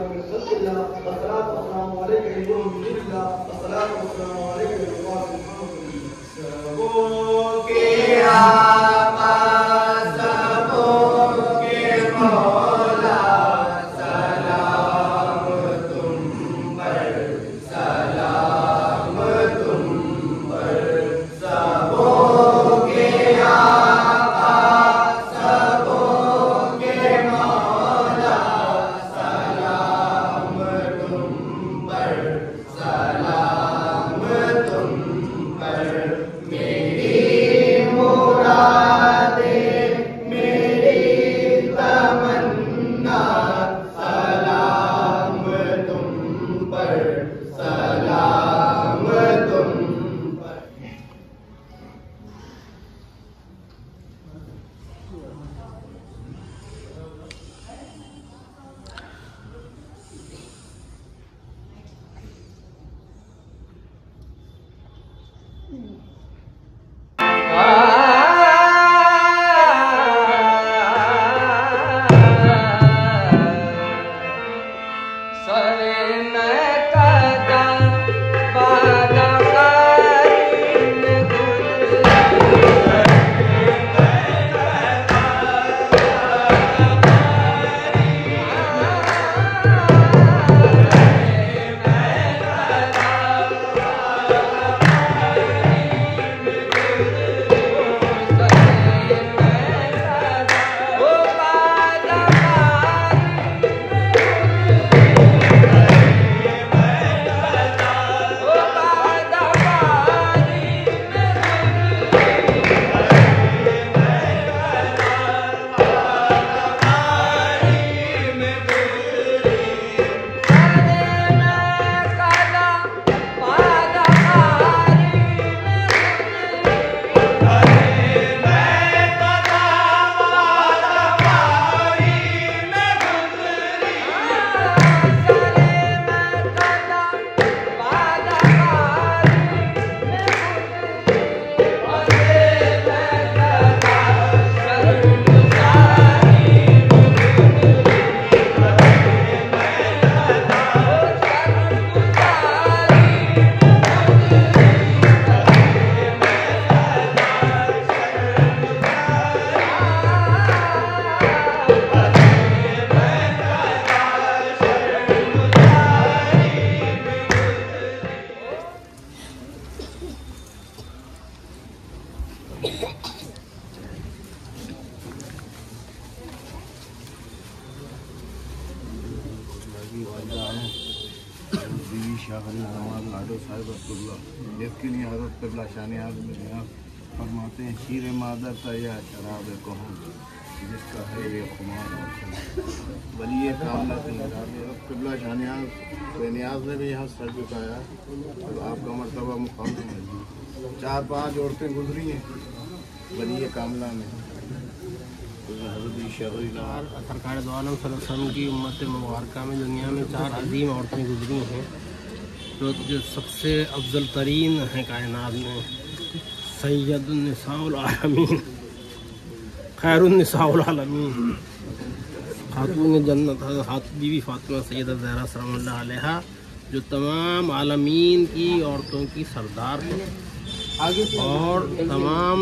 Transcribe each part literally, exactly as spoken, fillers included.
من خلق الله والصلاة والسلام عليك أيها النبي الله والصلاة والسلام عليك يا القاسم محمد सबों के आका सबों के मौला सलाम तुम पर सलाम तुम पर सबों के आका सबों के मौला सलाम तुम पर सलाम तुम पर मेरी मुरादें मेरी तमन्ना सलाम तुम पर सलाम तुम पर। इसके लिए हज़रत क़िबला शानियाज़ में फरमाते हैं शीर मादर था या शराब कहूँ जिसका है ये खुमार वली ये कामना थी। हज़रत क़िबला शानियाज़ बेनियाज़ ने भी यहाँ सर झुकाया तो आपका मर्तबा मुकाम है। चार पांच औरतें गुजरी हैं वली ये कामना में। सरकार दो आलम सल्लल्लाहु अलैहि वसल्लम की उम्मत मुबारका में दुनिया में चार अजीम औरतें गुजरी हैं तो जो सबसे अफजल तरीन हैं कायनात में सैयदुन निसाउल आलमीन खैरुन निसाउल आलमीन खातून जन्नत हज़रत बीवी फातिमा सैयदा ज़हरा सलामुल्लाह अलैहा जो तमाम आलमीन की औरतों की सरदार हैं और तमाम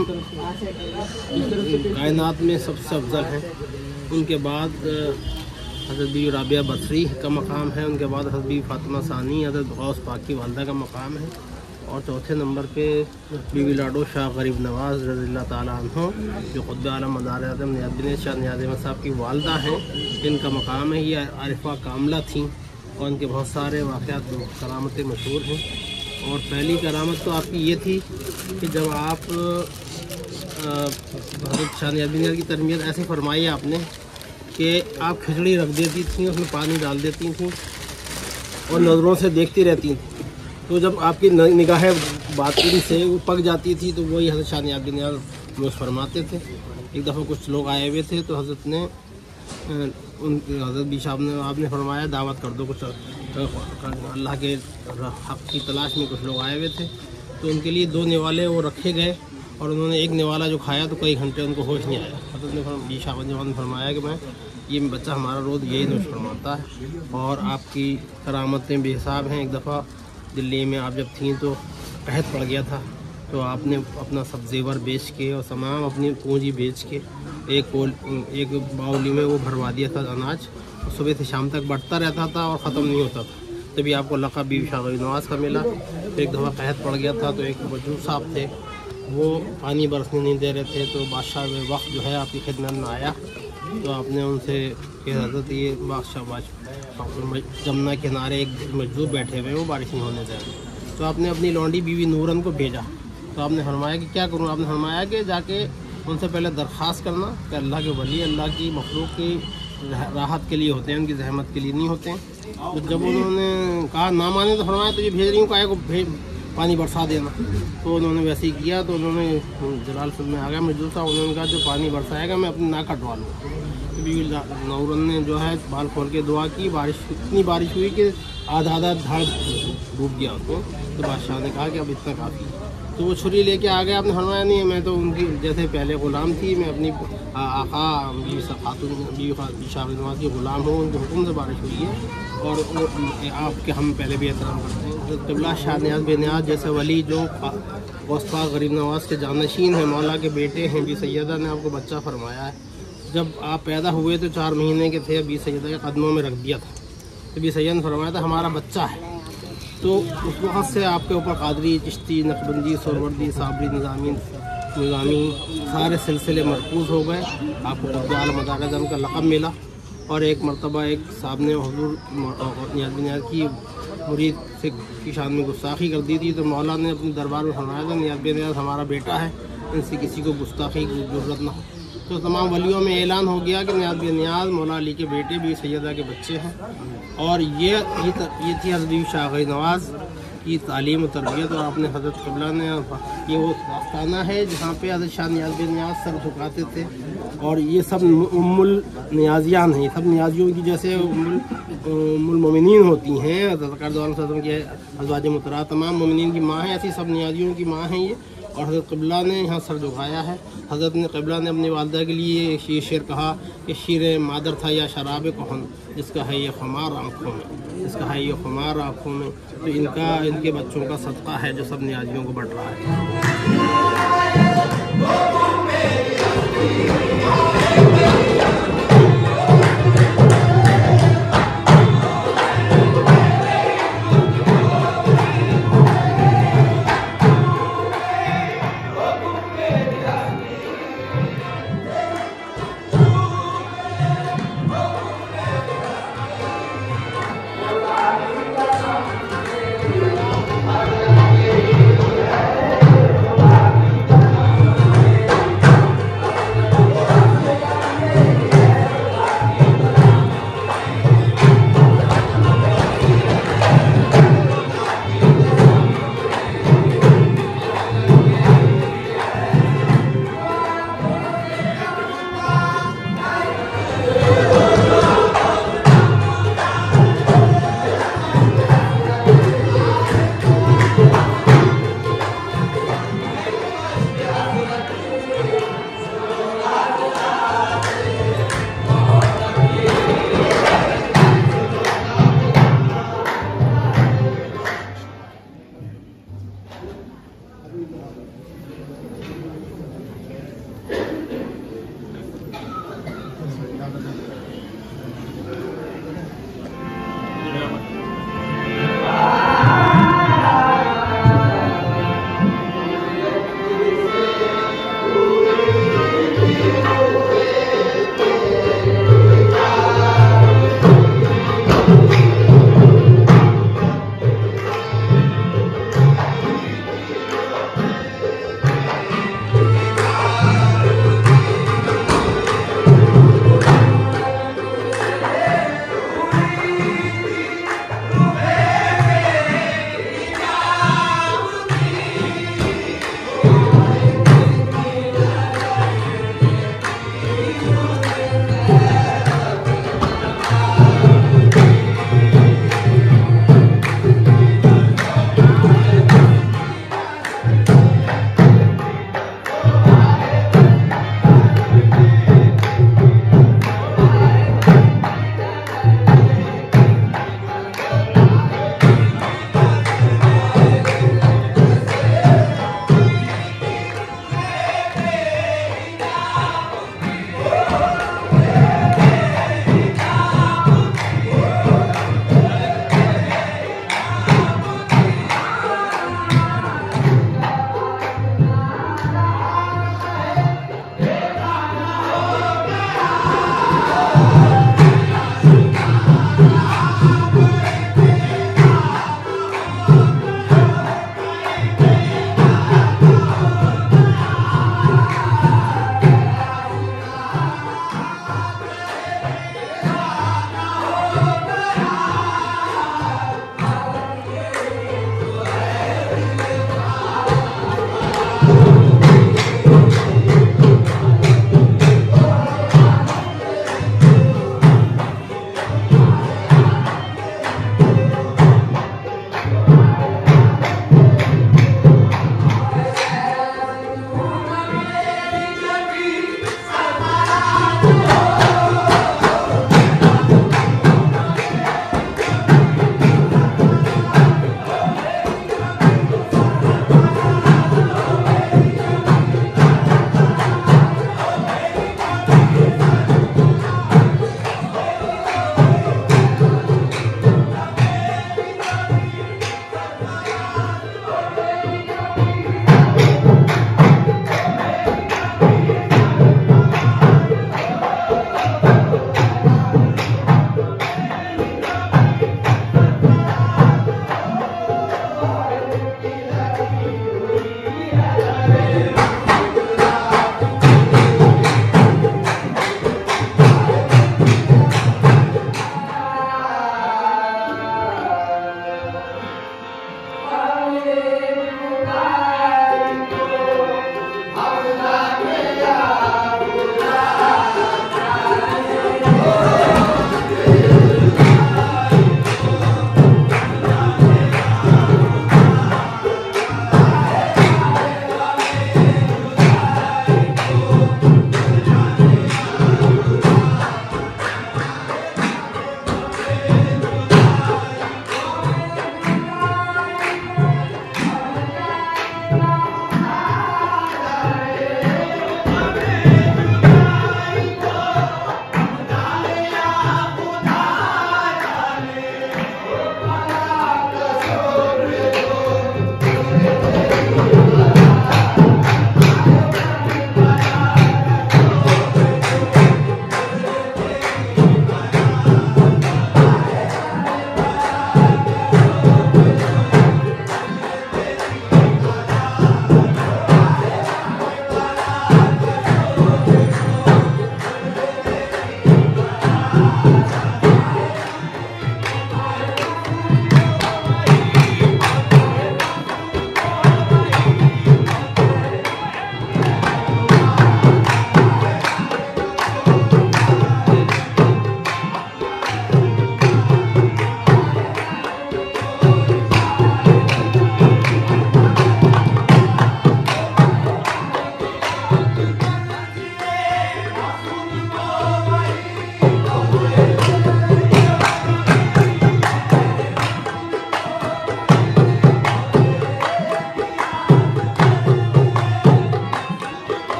कायनात में सबसे अफजल हैं। उनके बाद हज़रत बीवी राबिया बसरी का मकाम है, उनके बाद हज़रत बीवी फातिमा सानी हज़रत गौस पाक की वालदा का मकाम है और चौथे नंबर पे बीवी लाडो शाह गरीब नवाज़ रज़ियल्लाहु ताला अन्हो जो ख़ुद आलम मज़ार आज़म नियाज़ शाह नियाज़ अहमद साहब की वालदा हैं। इनका मकाम है। ये आरिफा कामला थी और इनके बहुत सारे वाक़यात करामतें मशहूर हैं। और पहली करामत तो आपकी ये थी कि जब आप हज़रत शाह नियाज़ की तरबियत ऐसी फरमाई आपने कि आप खिचड़ी रख देती थी, उसमें पानी डाल देती थी और नज़रों से देखती रहती थी। तो जब आपकी निगाहें बातिन से वो पक जाती थी तो वही हज़रत शाह नियाज़ मुझे फरमाते थे। एक दफ़ा कुछ लोग आए हुए थे तो हज़रत ने उन हज़रत भी साहब ने आपने फरमाया दावत कर दो, कुछ अल्लाह के हक़ की तलाश में कुछ लोग आए हुए थे तो उनके लिए दो निवाले वो रखे गए और उन्होंने एक निवाला जो खाया तो कई घंटे उनको होश नहीं आया। हज़रत ने भी साहब ने फरमाया कि मैं ये बच्चा हमारा रोज़ यही नोश फरमाता है। और आपकी करामतें बेहिसाब हैं। एक दफ़ा दिल्ली में आप जब थीं तो कहत पड़ गया था, तो आपने अपना सब जेवर बेच के और तमाम अपनी पूंजी बेच के एक कोल एक बाउली में वो भरवा दिया था अनाज। सुबह से शाम तक बढ़ता रहता था और ख़त्म नहीं होता था। तभी आपको लक़ब बीबी शाह गरीब नवाज़ का मिला। फिर एक दफ़ा कहत पड़ गया था, तो एक वजूद साहब थे, वो पानी बरसने नहीं दे रहे थे, तो बादशाह में वक्त जो है आपकी खिदमत में आया, तो आपने उनसे कि हज़रत ये बादशाह बादशाह जमुना किनारे एक मजदूर बैठे हुए वो बारिश नहीं होने दे रहे। तो आपने अपनी लौंडी बीवी नूरन को भेजा। तो आपने फरमाया कि क्या करूँ? आपने फरमाया कि जाके उनसे पहले दरख्वास्त करना कि अल्लाह के वली अल्लाह की मखलूक की राहत के लिए होते हैं, उनकी जहमत के लिए नहीं होते हैं। तो जब उन्होंने कहा ना माने तो फरमाया तो ये भेज रही हूँ काय को भेज पानी बरसा देना। तो उन्होंने वैसे ही किया। तो उन्होंने जलालपुर में आ गया मजदूर साहब, उन्होंने कहा जो पानी बरसाएगा मैं अपनी नाक कटवा लूँगा। तो बीवी नूरन ने जो है बाल खोल के दुआ की। बारिश इतनी बारिश हुई कि आधा आधा धाड़ डूब गया उसको। तो बादशाह ने कहा कि अब इतना काफ़ी है। तो वो छुरी लेके आ गया। आपने फरमाया नहीं, मैं तो उनकी जैसे पहले ग़ुलाम थी, मैं अपनी आका बीवी खातून बीवी शाह नवाज़ की ग़ुलाम हूँ, उनके हुक्म से बारिश हुई है और वो आपके हम पहले भी एहतराम करते हैं। तो क़िबला शाह नियाज़ बेनियाज़ जैसे वली जो गौस पाक गरीब नवाज़ के जानशीन हैं, मौला के बेटे हैं, बी सैयदा ने आपको बच्चा फरमाया है। जब आप पैदा हुए तो चार महीने के थे, बी सैयदा के कदमों में रख दिया था। तो बी सैयद ने फरमाया था हमारा बच्चा है। तो उस वक़्त से आपके ऊपर कादरी, चिश्ती, नक्शबंदी, सोरवर्दी, साबरी, निज़ामी निज़ामी सारे सिलसिले मरकूज़ हो गए। आपको क़ुत्ब आलम अज़म का लक़ब मिला। और एक मरतबा एक साहब ने हुज़ूर नियाज़ बिन की मुरीद से की शान में गुस्ताखी कर दी थी। तो मौला ने अपने दरबार में फरमाया था नियाज़ बिन हमारा बेटा है, इनसे किसी को गुस्ताखी की ज़रूरत ना हो। तो तमाम वलियों में ऐलान हो गया कि नियाज़ बिन नियाज़ मौला अली के बेटे भी सैयदा के बच्चे हैं। और ये ये, ये थी हज़रत बीबी शाह गरीब नवाज़ की तालीम और तरबियत। और अपने हज़रत क़िबला ने ये वो आस्थाना है जहाँ पे हज़रत शाह नियाज़ बिन नियाज़ सर झुकाते थे। और ये सब उम्मुल नियाज़ियान हैं, सब नियाज़ियों की जैसे उम्मुल उम्मुल मोमिनीन होती हैं। सरकार दो आलम सल्लल्लाहु अलैहि वसल्लम के अज़वाज मुतहहरा तमाम मोमिनीन की माँ हैं, ऐसी सब नियाज़ियों की माँ हैं ये। और हज़रत क़िबला ने यहाँ सर झुकाया है। हज़रत ने क़िबला ने अपनी वालदा के लिए ये शेर कहा कि शीर मादर था या शराब कहन, जिसका है ये खुमार आँखों में, जिसका है ये खुमार आँखों में। तो इनका इनके बच्चों का सदका है जो सब नियाज़ियों को बढ़ रहा है।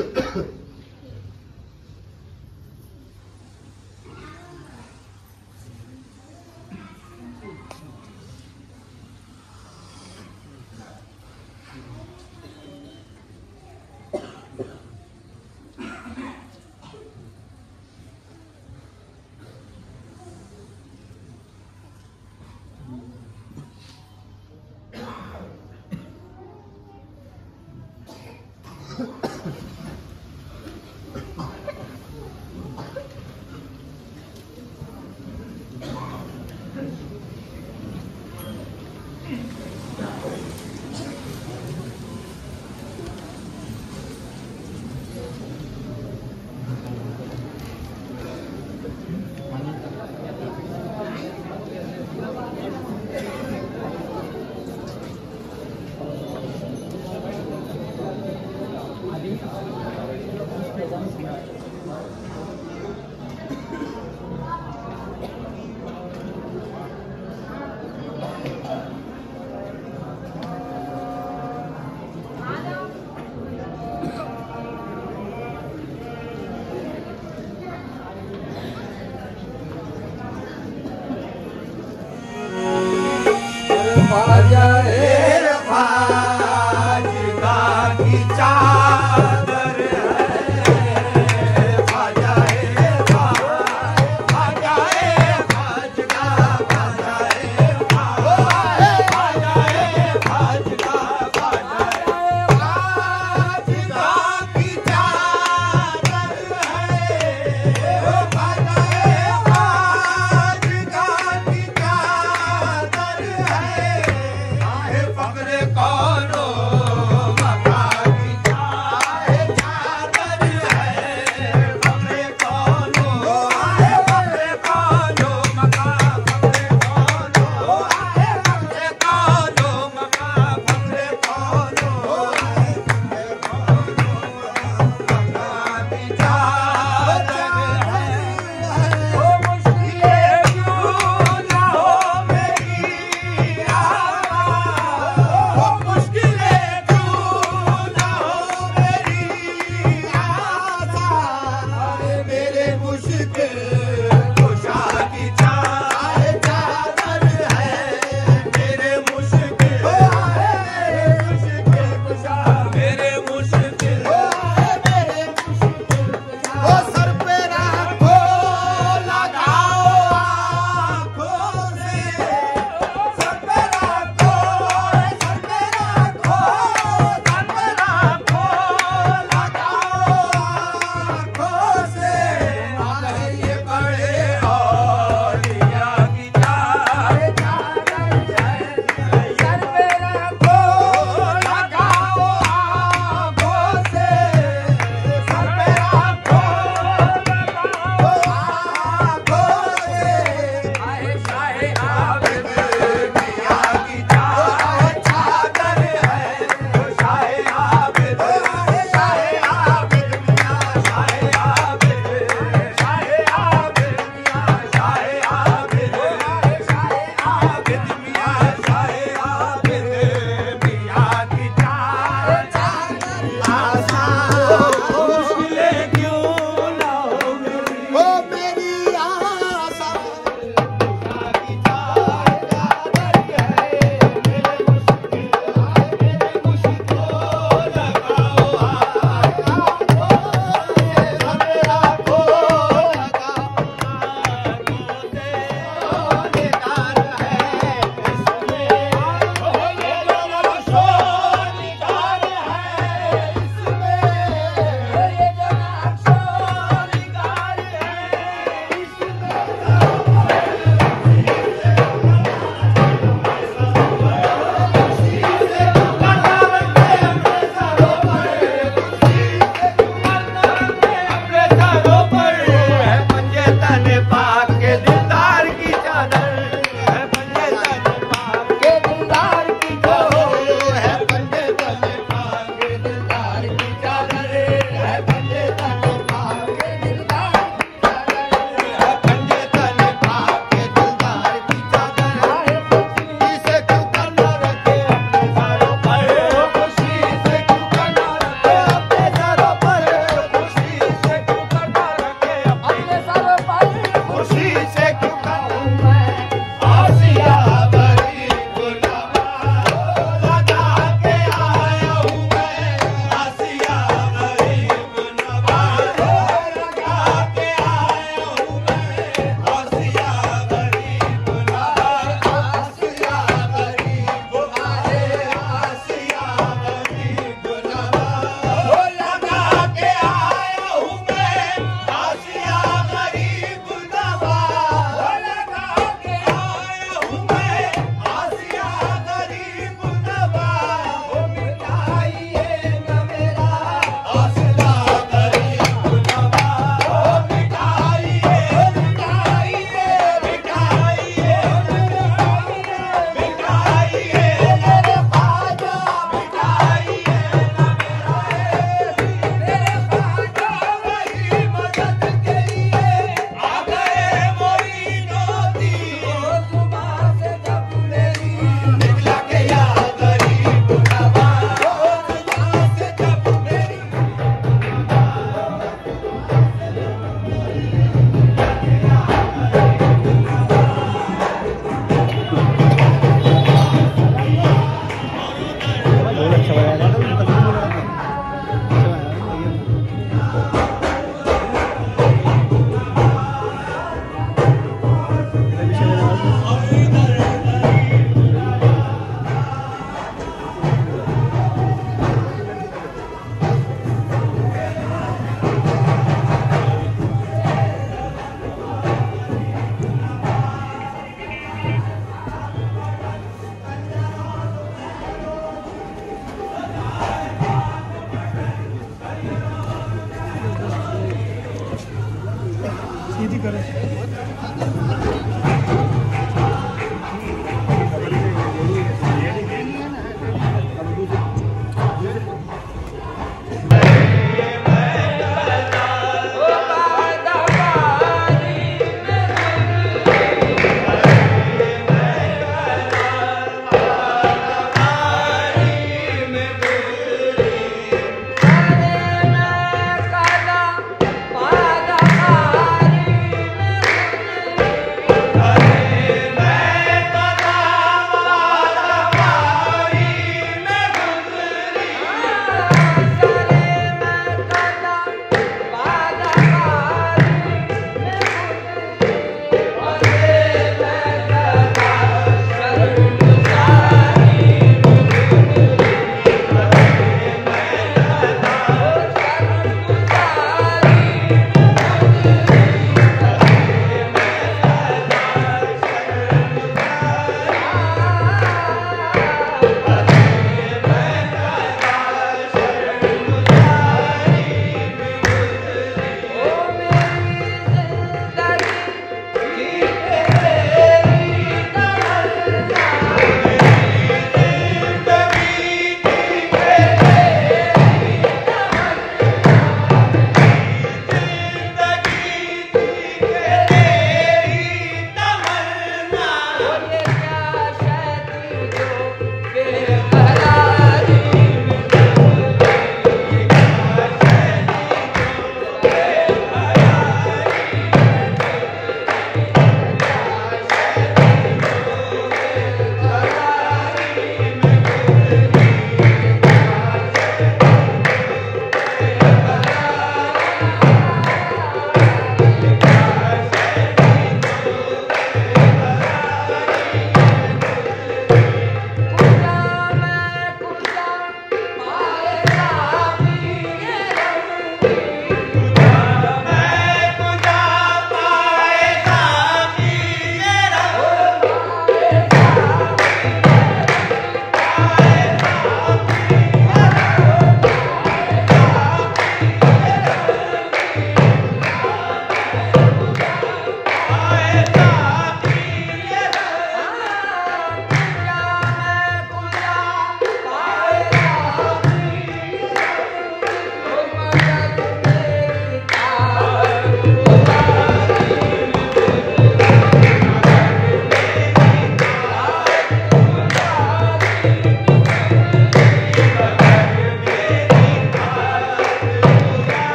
Thank you.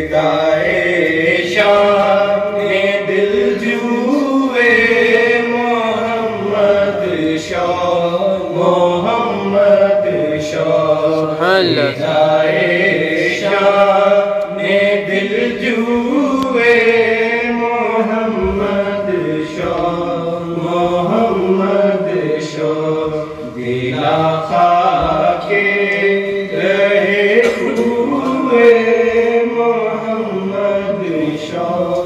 फिदाए शाने दिल जुए मोहम्मद शाह मोहम्मद शाह फिदाए शाने दिल जुए मोहम्मद शाह मोहम्मद शाह दिला खाके रहे हुए मोहम्मद शाह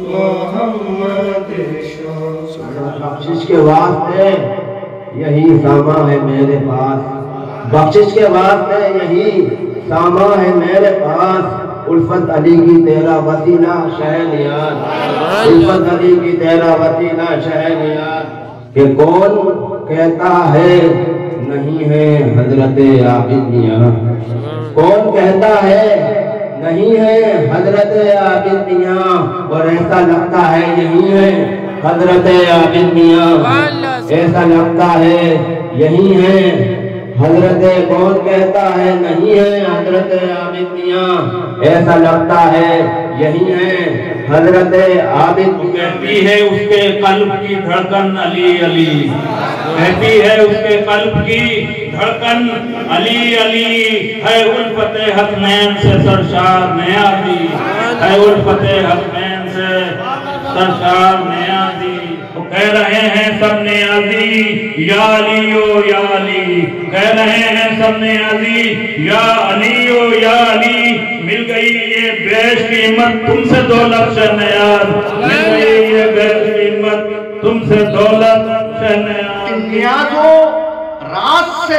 मोहम्मद शाह। बख्शिश के वास्ते यही सामा है मेरे पास, बख्शिश के वास्ते यही सामा है मेरे पास। उल्फत अली की तेरा वसीला शहनियाज, उल्फत अली की तेरा वसीला शहनियाज। कि कौन कहता है नहीं है हजरत आबिद मियां, कौन कहता है नहीं है हजरत आबिद मियां, और ऐसा लगता है यही है हजरत आबिद मियां, ऐसा लगता है यही है हजरत। कौन कहता है नहीं है हजरत आबिद मियां, ऐसा लगता है यही है हजरत आबिद। कहती है उसके कल्ब की धड़कन अली अली, कहती है उसके कल्ब की धड़कन अली अली। है उल्फत हसनैन से सरशार नियाज़ी, है उल्फत हसनैन से सरशार नियाज़ी। वो कह रहे हैं सब नियाज़ी या अली ओ या अली, कह रहे हैं सब नियाज़ी या अली ओ या अली। मिल गई ये बेश कीमत तुमसे दौलत से नियाज़, मिल गई ये बेश कीमत तुमसे दौलत से नियाज़। नियाज़ो रात से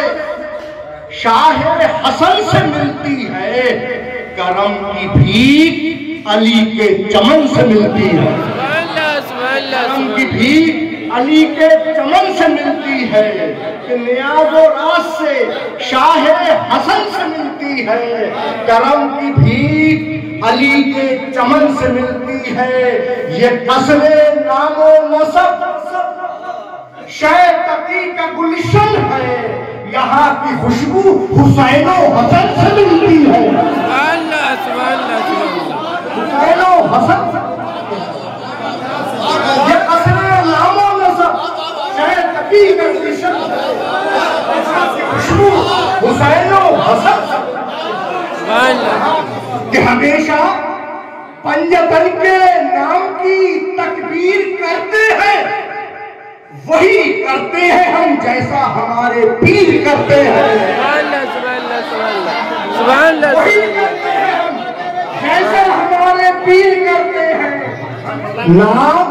शाह हसन से मिलती है, करम की भीख अली के चमन से मिलती है, करम की भीख अली के चमन से मिलती है। कि नियाज़ो रात से शाह हसन से मिलती है, करम की भीख अली के चमन से मिलती है। ये कसरे नामो नसब शय तकी का गुलशन है, यहाँ की खुशबू हुसैनो हसन से मिलती है, हुसैनो हसन से। ये कसरे नामो नसब शय तकी का गुलशन है, यहाँ की खुशबू हुसैनो हसन से। कि हमेशा पंजतन के नाम की तकबीर करते हैं, वही करते हैं हम जैसा हमारे पीर करते हैं, वही करते हैं हम जैसा हमारे पीर करते हैं। नाम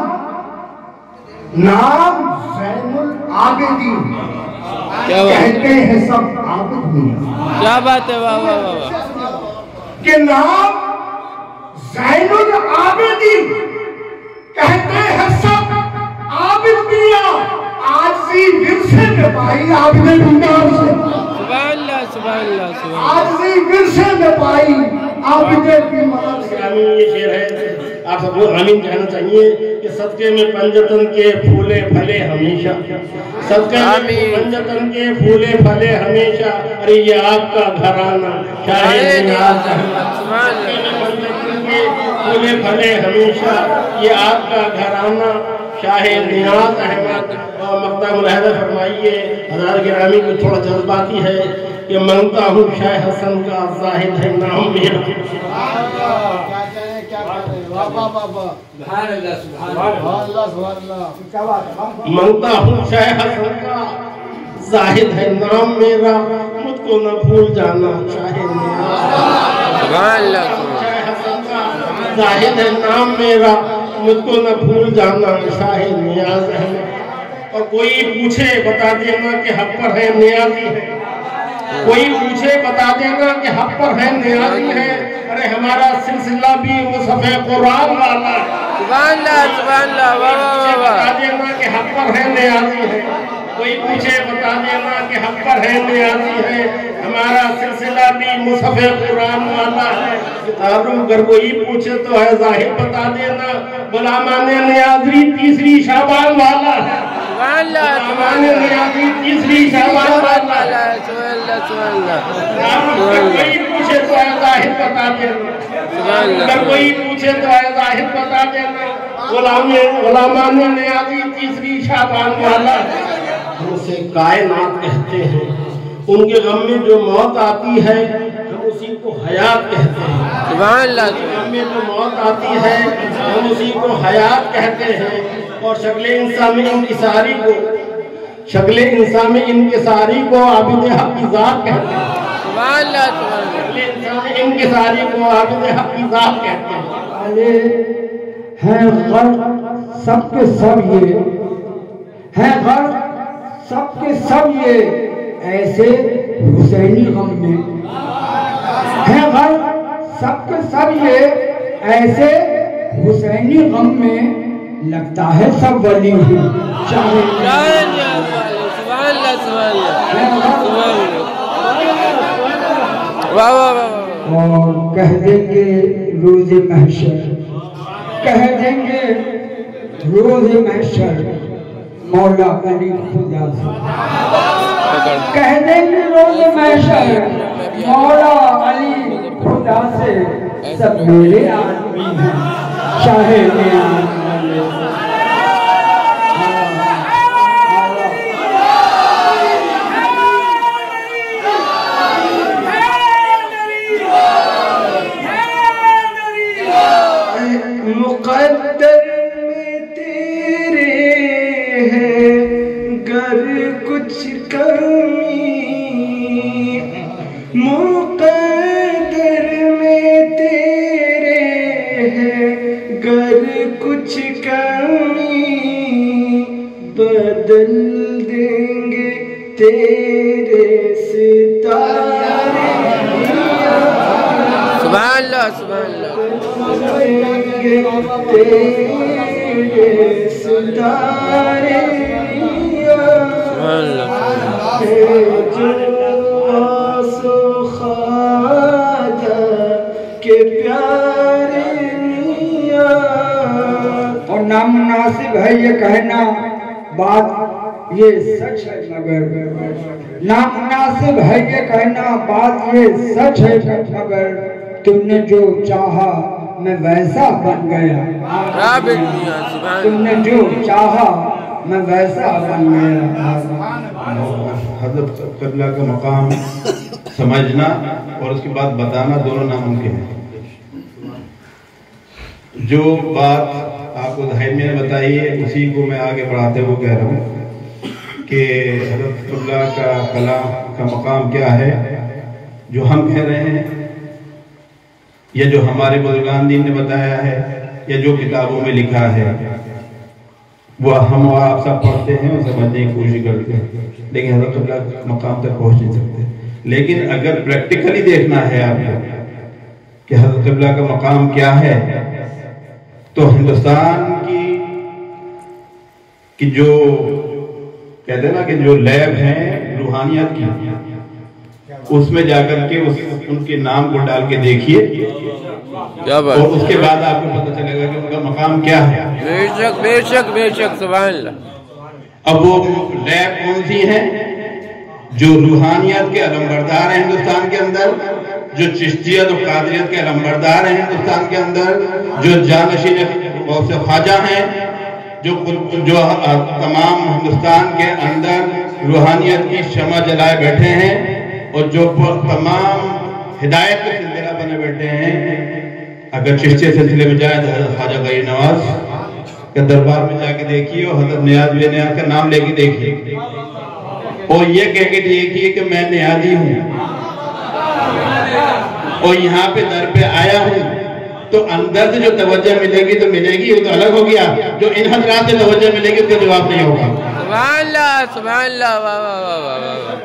नाम ज़ैनुल आबिदीन, कहते हैं सब आबिद मियां। क्या बात है, वाह वाह वाह। के नाम ज़ैनुल आबिदीन, कहते हैं सब आबिद मियां। आजी विरसे में पाई आबिद मियां से, सुभान अल्लाह सुभान अल्लाह सुभान अल्लाह। आजी विरसे में पाई आबिद मियां से। ये शेर है, आप सबको आमीन कहना चाहिए कि सदके में पंजतन के फूले फले हमेशा, सदके में पंजतन के फूले फले हमेशा। अरे ये आपका घराना शाहे नियाज़ फूले फले हमेशा, ये आपका घराना शाहे नियाज़ अहमद। और मक्ता मुलाहिज़ा फरमाइए, हज़रात गिरामी को थोड़ा जज्बाती है कि मांगता हूँ शाह हसन का ज़ाहिद है नाम मेरा। मांगता हूँ शाह हसन का ज़ाहिद है नाम मेरा, मुझको न भूल जाना शाहे नियाज़। जाहिद है नाम मेरा, मुझको न भूल जाना शाहे नियाज़ है। और कोई पूछे बता देना कि हक पर है नियाज़ी है, कोई पूछे बता देना कि हक पर है नियाज़ी है। अरे हमारा सिलसिला भी मुसफ़े कुरान वाला है, सुभान अल्लाह सुभान अल्लाह, वाह वाह वाह। बता देना कि हक पर है नियाज़ी है, कोई पूछे बता देना कि हक पर है नियाज़ी है। हमारा सिलसिला भी मुसफ़े कुरान वाला है। तारुफ अगर कोई पूछे तो है ज़ाहिर बता देना, गुलामाने नियाज़ी तीसरी शाबान वाला है, गुलामाने नियाज़ी तीसरी शाबान वाला है। कोई पूछे तो है ज़ाहिर बता देना। अगर कोई पूछे तो है जाहिर बता देना। गुलामे गुलामाने नियाज़ी तीसरी शाबान वाला हम उसे कायनात कहते हैं। उनके गम में जो मौत आती है हम उसी को हयात कहते हैं। सुभान अल्लाह। गम में जो मौत आती है हम उसी को हयात कहते हैं। और शक्ल इंसान में इंकिसारी को शक्ल इंसान में इंकिसारी को आबिद हक की ज़ात कहते हैं। सुभान अल्लाह। शक्ल इंसान में इंकिसारी को आबिद हक की ज़ात कहते हैं। हैं गर्क सबके सब ये हैं गर्क सबके सब ये ऐसे हुसैनी गम में हैं गर्क सबके सब ये ऐसे हुसैनी गम में लगता है सब वली हूँ चाहे और कह देंगे रोज़े महशर कह देंगे रोज़े महशर मौला अली खुदा से कह देंगे रोज़े महशर मौला अली खुदा से सब मेरे आदमी हैं चाहे मेरे मुक़द्दर में तेरे है गर कुछ कमी मुक़द्दर में तेरे है गर कुछ कमी बदल देंगे तेरे सितारे। सुभान अल्लाह सुभान अल्लाह। तेरे सितारे जो ख्वाजा के प्यारे और नामुनासिब है ये कहना बात ये सच है मगर नामुनासिब है ये कहना बात ये सच है मगर तुमने जो चाहा मैं वैसा बन गया तुमने जो चाहा मैं वैसा बन गया। हज़रत क़िबला का मकाम समझना और उसके बाद बताना दोनों नामुमकिन है। जो बात आपको धाइमिया ने बताई है उसी को मैं आगे बढ़ाते हुए कह रहा हूँ कि हज़रत क़िबला का कलाम का मकाम क्या है। जो हम कह रहे हैं या जो हमारे बुज़ुर्गान दीन ने बताया है या जो किताबों में लिखा है वो हम और आप सब पढ़ते हैं और समझने की कोशिश करते हैं, लेकिन हज़रत क़िबला मकाम तक पहुंच नहीं सकते। लेकिन अगर प्रैक्टिकली देखना है आपको कि हज़रत क़िबला का मकाम क्या है तो हिंदुस्तान की कि जो कहते हैं ना कि जो लैब है रूहानियत की उसमें जाकर के उस उनके नाम को डाल के देखिए क्या बात और उसके बाद आपको पता चलेगा कि उनका मकाम क्या है। बेशक बेशक बेशक सुभान अल्लाह। अब वो लैब कौन सी है जो रूहानियत के अलंबरदार हैं हिंदुस्तान के अंदर, जो चिश्तियत और कादरियत के अलंबरदार हैं हिंदुस्तान के अंदर, जो जानशीन बहुत से ख्वाजा हैं, जो जो तमाम हिंदुस्तान के अंदर रूहानियत की शमा जलाए बैठे हैं और जो तमाम हिदायत के सिलसिला बने बैठे हैं। अगर चिश्ती सिलसिले में जाए तो हज़रत ख्वाजा गरीब नवाज के दरबार में जाके देखिए और हज़रत नियाज़ बिन नियाज़ का नाम लेके देखिए और ये कह के देखिए कि मैं नियाज़ी हूँ और यहाँ पे दर पे आया हूँ, तो अंदर से जो तवज्जो मिलेगी तो मिलेगी, वो तो अलग हो गया। जो इन हज़रात से तवज्जो मिलेगी उसका जवाब नहीं होगा। सुभान अल्लाह सुभान अल्लाह। वाह वाह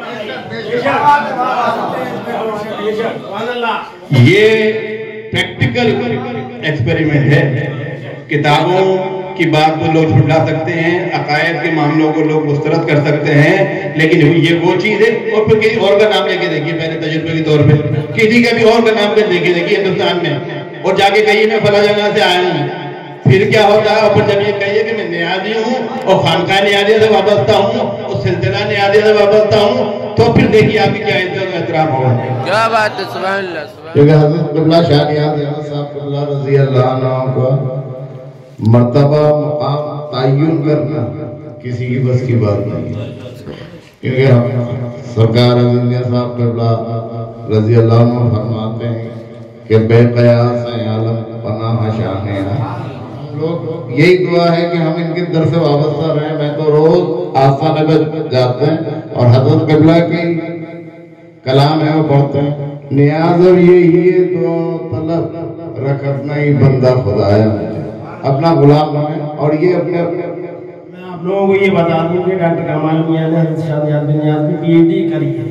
वाह वाह। ये प्रैक्टिकल एक्सपेरिमेंट है। किताबों की बात को लोग झुठला सकते हैं, अकायद के मामलों को लोग मुस्तरद कर सकते हैं, लेकिन ये वो चीज है। और फिर किसी और का नाम लेके देखिए, पहले तजुर्बे के तौर पे किसी का भी और का नाम लेके देखिए देखिए हिंदुस्तान में, और जाके कहिए मैं फला जगह से आया हूँ, फिर क्या होता है। और फिर जब ये कहिए कि मैं नियाज़ी हूँ और खानका नियाज़िया से वाबस्ता हूँ और सिलसिला नियाज़िया से वाबस्ता हूँ, तो फिर देखिए आपकी क्या इज्जत और एहतराम होगा। क्या बात है। सुभान अल्लाह। क्योंकि हज़रत क़िबला शाह नियाज़ अहमद साहब क़िबला रज़ी अल्लाह अन्हु का मर्तबा मकाम तय्युन करना किसी की बस की बात नहीं है। क्योंकि हम सरकार अज़ीज़ साहब क़िबला रज़ी अल्लाह अन्हु फरमाते हैं कि बेक़यास है आलम पनाह शान है। हम लोग यही दुआ है कि हम इनके दर से वाबस्ता रहें। मैं तो रोज आस्थाने पे जाते हैं और हज़रत क़िबला की कलाम है वो पढ़ते हैं। नियाज और यही है दुआ तलब रखना ही बंदा खुदाया, अपना गुलाम बने। और ये अपने अपने मैं आप लोगों को ये बता दूं कि डॉक्टर कमाल मियां ने हज़रत शाह नियाज़ बिन नियाज़ की पीएचडी करी है।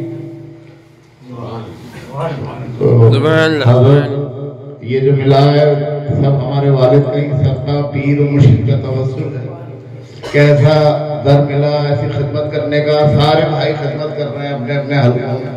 तो ये जो मिला है सब हमारे वालिद का ही सबका पीर और मुर्शिद का तवस्सुल है। कैसा दर मिला ऐसी खिदमत करने का। सारे भाई खिदमत कर रहे हैं अपने अपने हल्कों में।